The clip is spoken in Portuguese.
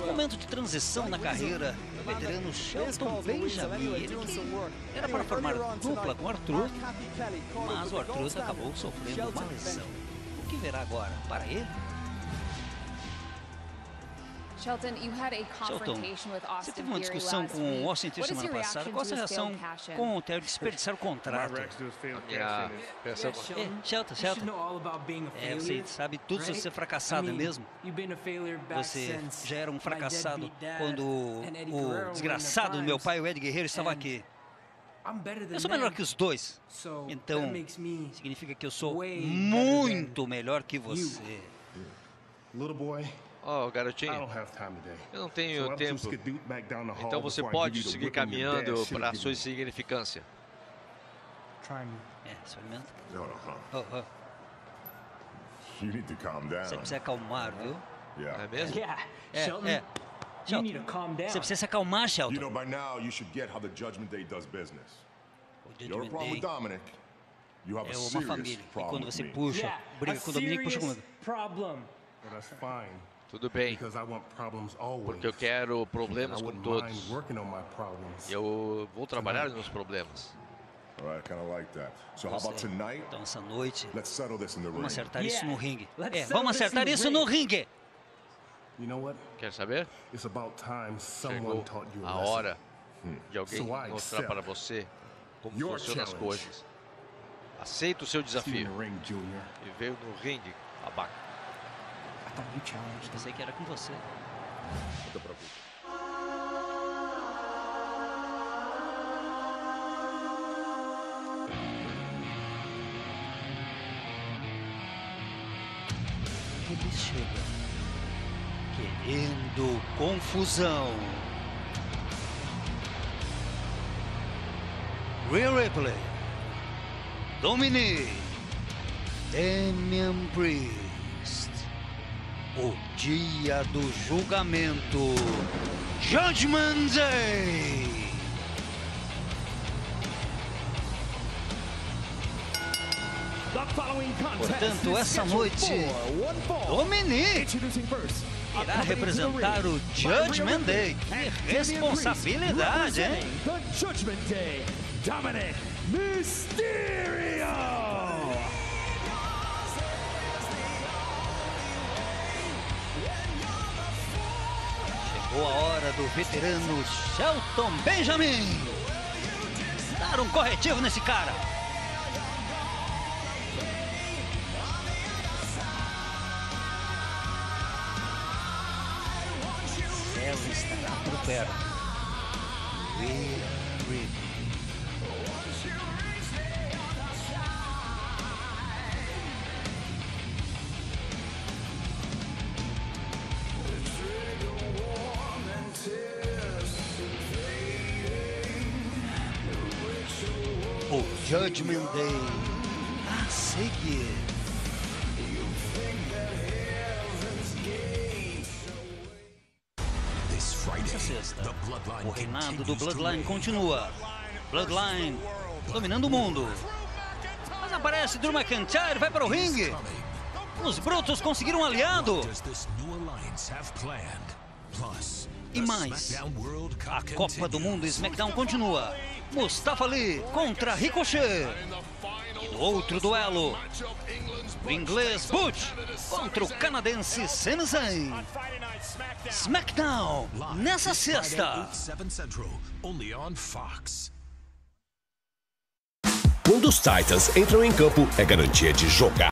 Momento de transição na carreira do veterano Shelton Benjamin. Ele que era para formar dupla com Arthur, mas o Arthur acabou sofrendo uma lesão. O que verá agora para ele? Shelton, você teve uma discussão com o Austin Theory semana passada. Qual a sua reação com o Theory desperdiçar o contrato? Shelton, você sabe tudo sobre ser fracassado mesmo? Você já era um fracassado quando o desgraçado do meu pai, o Ed Guerreiro, estava aqui. Eu sou melhor que os dois, então significa que eu sou muito melhor que você. Oh, garotinho, eu não tenho tempo, então você pode seguir caminhando para a sua insignificância. Experimenta. Você precisa acalmar, viu? É mesmo? Shelton, você precisa se acalmar, Shelton. O Judgment Day é uma família, e quando você briga com o Dominic, puxa comigo. Tudo bem, porque eu quero problemas com todos. Eu vou trabalhar nos meus problemas. Então essa noite, vamos acertar isso no ringue. Vamos acertar isso no ringue. Quer saber? Chegou a hora de alguém mostrar para você como funcionam as coisas. Aceita o seu desafio. E veio no ringue, abaca. Pensei que era com você. Não te preocupe. Ele chega querendo confusão. Rhea Ripley, Dominic, Damian Priest. O dia do julgamento, Judgment Day. Portanto, essa noite, Dominic irá representar o Judgment Day. Que responsabilidade, hein? Judgment Day, Dominic Mysterio! Chegou a hora do veterano Shelton Benjamin dar um corretivo nesse cara. Ela estará por perto. O Judgment Day a seguir. Essa sexta, o reinado do Bloodline continua. Bloodline dominando o mundo. Mas aparece Drew McIntyre, vai para o ringue. Os Brutos conseguiram um aliado. E mais, a Copa do Mundo SmackDown continua. Mustafa Ali contra Ricochet. E no outro duelo, o inglês Butch contra o canadense Sami Zayn. SmackDown nessa sexta. Quando os Titans entram em campo, é garantia de jogar.